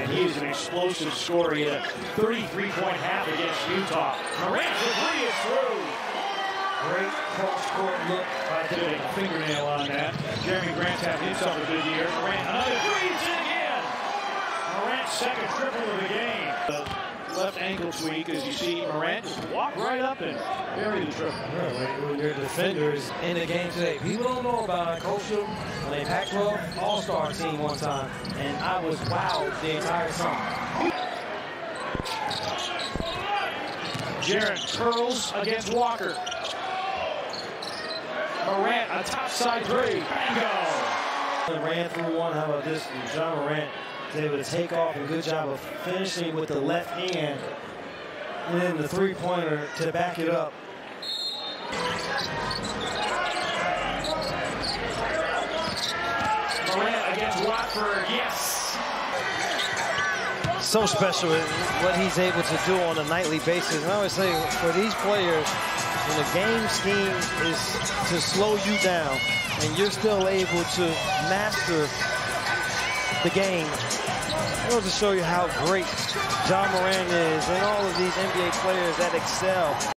and he is an explosive scorer. He had a 33-point half against Utah. Morant, the three is through. Great cross-court look by putting a fingernail on that. Jeremy Grant's having himself a good year. Morant, another three, it's in again. Morant's second triple of the game. The left ankle tweak, as you see Morant just walk right up and bury the triple. When your defender is in the game today, people don't know about it. I coached him on a Pac-12 All-Star team one time, and I was wowed the entire summer. Jarrett curls against Walker. Morant, a topside three. Bingo! Ran through one. How about this? John Morant was able to take off, and good job of finishing with the left hand. And then the three-pointer to back it up. Morant against Watford, yes! So special what he's able to do on a nightly basis. And I always say, for these players, when the game scheme is to slow you down and you're still able to master the game, it goes to show you how great John Morant is and all of these NBA players that excel.